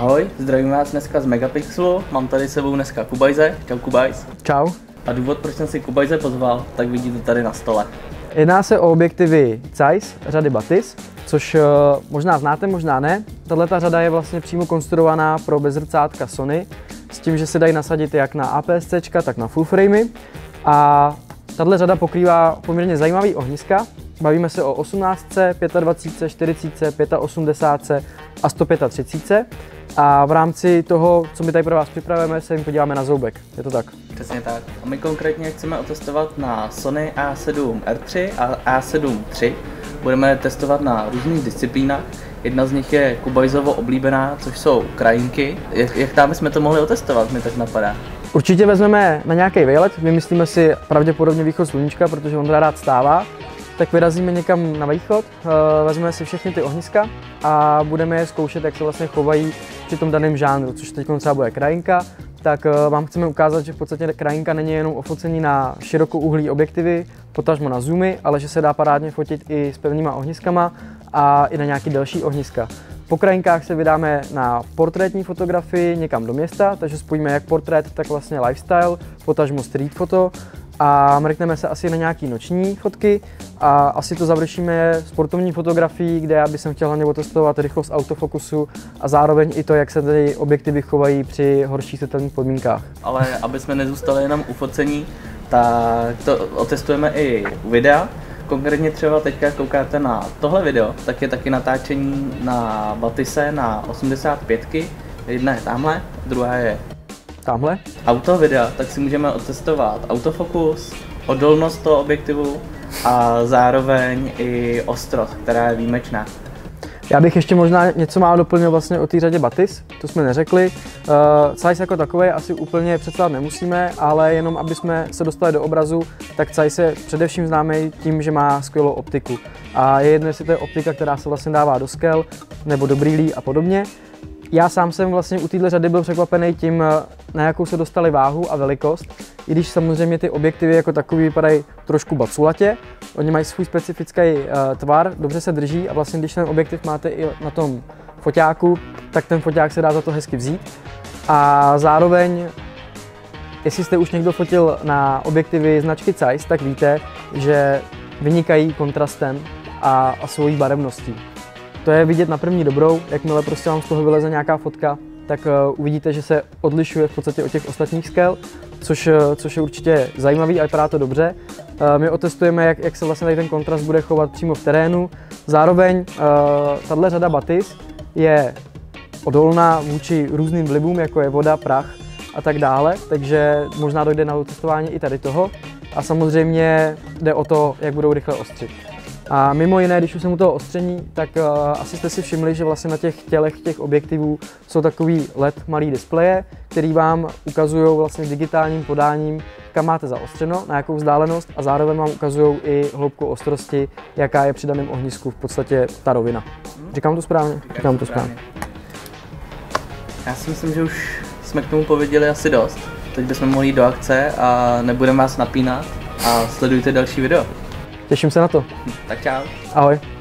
Ahoj, zdravím vás dneska z Megapixelu, mám tady s sebou dneska Kubajze. Čau Kubajz. Čau. A důvod, proč jsem si Kubajze pozval, tak vidíte tady na stole. Jedná se o objektivy Zeiss řady Batis, což možná znáte, možná ne. Tato řada je vlastně přímo konstruovaná pro bezrcátka Sony, s tím, že se dají nasadit jak na APS-C, tak na full framey. A tato řada pokrývá poměrně zajímavý ohniska. Bavíme se o 18, 25, 40, 85 a 135. A v rámci toho, co my tady pro vás připravujeme, se jim podíváme na zoubek. Je to tak? Přesně tak. A my konkrétně chceme otestovat na Sony A7R3 a A7 III. Budeme testovat na různých disciplínách. Jedna z nich je Kubajzovo oblíbená, což jsou krajinky. Jak tam jsme to mohli otestovat, mi tak napadá. Určitě vezmeme na nějaký výlet, vymyslíme si pravděpodobně východ sluníčka, protože on rád stává. Tak vyrazíme někam na východ, vezmeme si všechny ty ohniska a budeme je zkoušet, jak se vlastně chovají při tom daném žánru, což teď třeba bude krajinka. Tak vám chceme ukázat, že v podstatě krajinka není jenom o focení na širokouhlý objektivy, potažmo na zoomy, ale že se dá parádně fotit i s pevnýma ohniskama a i na nějaký další ohniska. Po krajinkách se vydáme na portrétní fotografii někam do města, takže spojíme jak portrét, tak vlastně lifestyle, potažmo street foto. A mrkneme se asi na nějaký noční fotky a asi to završíme sportovní fotografií, kde já bych chtěl hlavně otestovat rychlost autofokusu a zároveň i to, jak se ty objektivy chovají při horších světelných podmínkách. Ale aby jsme nezůstali jenom u focení, tak to otestujeme i u videa. Konkrétně třeba teďka koukáte na tohle video, tak je taky natáčení na Batise na 85. Jedna je tamhle, druhá je tamhle. Auto videa, tak si můžeme otestovat autofokus, odolnost toho objektivu a zároveň i ostrost, která je výjimečná. Já bych ještě možná něco málo doplnil vlastně o té řadě Batis, to jsme neřekli. Zeiss jako takový asi úplně představit nemusíme, ale jenom aby jsme se dostali do obrazu, tak Zeiss je především známý tím, že má skvělou optiku. A je jedno, jestli to je optika, která se vlastně dává do skel nebo do brýlí a podobně. Já sám jsem vlastně u této řady byl překvapený tím, na jakou se dostali váhu a velikost, i když samozřejmě ty objektivy jako takový vypadají trošku baculatě. Oni mají svůj specifický tvar, dobře se drží a vlastně když ten objektiv máte i na tom foťáku, tak ten foťák se dá za to hezky vzít. A zároveň, jestli jste už někdo fotil na objektivy značky Zeiss, tak víte, že vynikají kontrastem a svojí barevností. To je vidět na první dobrou, jakmile prostě vám z toho vyleze nějaká fotka, tak uvidíte, že se odlišuje v podstatě od těch ostatních skel, což je určitě zajímavý a vypadá to dobře. My otestujeme, jak se vlastně tady ten kontrast bude chovat přímo v terénu. Zároveň tato řada Batis je odolná vůči různým vlivům, jako je voda, prach a tak dále, takže možná dojde na otestování i tady toho. A samozřejmě jde o to, jak budou rychle ostřit. A mimo jiné, když už jsem u toho ostření, tak asi jste si všimli, že vlastně na těch tělech těch objektivů jsou takový LED malý displeje, který vám ukazují vlastně digitálním podáním, kam máte zaostřeno, na jakou vzdálenost a zároveň vám ukazují i hloubku ostrosti, jaká je při daném ohnisku v podstatě ta rovina. Říkám to správně? Říkám to správně. Já si myslím, že už jsme k tomu pověděli asi dost. Teď bychom mohli jít do akce a nebudeme vás napínat a sledujte další video. Těším se na to. Tak čau. Ahoj.